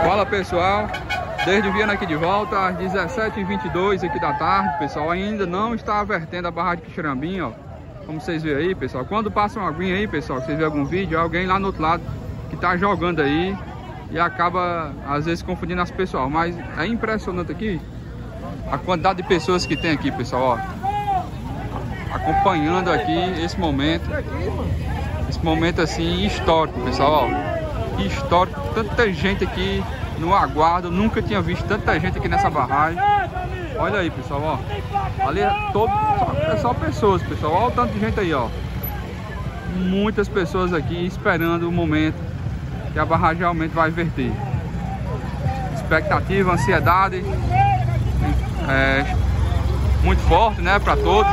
Fala pessoal, desde Viana aqui de volta às 17h22 aqui da tarde, pessoal. Ainda não está vertendo a barragem de Quixirambim, ó. Como vocês veem aí, pessoal. Quando passa uma aguinha aí, pessoal, vocês veem algum vídeo, alguém lá no outro lado que tá jogando aí e acaba às vezes confundindo as pessoas. Mas é impressionante aqui a quantidade de pessoas que tem aqui, pessoal, ó. Acompanhando aqui esse momento assim histórico, pessoal, ó. Histórico, tanta gente aqui no aguardo, nunca tinha visto tanta gente aqui nessa barragem. Olha aí, pessoal, ó. Ali é só pessoas, pessoal. Olha o tanto de gente aí, ó. Muitas pessoas aqui esperando o momento que a barragem realmente vai verter. Expectativa, ansiedade muito forte, né, para todos.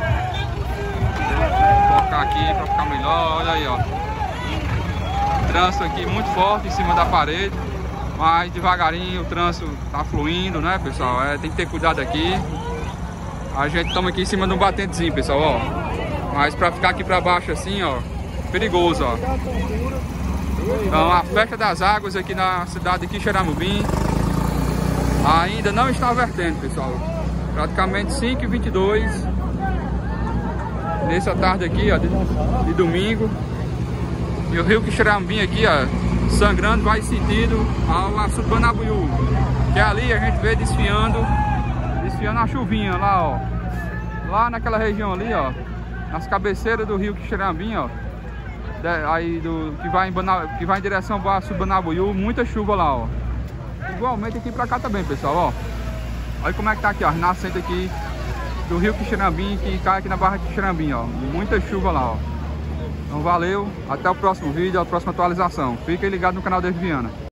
Vou colocar aqui para ficar melhor. Olha aí, ó. Trânsito aqui muito forte em cima da parede, mas devagarinho o trânsito tá fluindo, né, pessoal? Tem que ter cuidado aqui. A gente estamos aqui em cima de um batentezinho, pessoal, ó. Mas para ficar aqui para baixo assim, ó, perigoso, ó. Então a festa das águas aqui na cidade de Quixeramobim ainda não está vertendo, pessoal. Praticamente 5h22 nessa tarde aqui, ó, de domingo. E o rio Quixirambim aqui, ó, sangrando, vai sentido ao Açude Banabuiú, que ali a gente vê desfiando a chuvinha lá, ó. Lá naquela região ali, ó, nas cabeceiras do rio Quixirambim, ó. Aí que vai em direção ao Açude Banabuiú, muita chuva lá, ó. Igualmente aqui pra cá também, pessoal, ó. Olha como é que tá aqui, ó, nascente aqui do rio Quixirambim, que cai aqui na barra de Quixirambim, ó. Muita chuva lá, ó. Então valeu, até o próximo vídeo, a próxima atualização. Fiquem ligados no canal Desde Viana.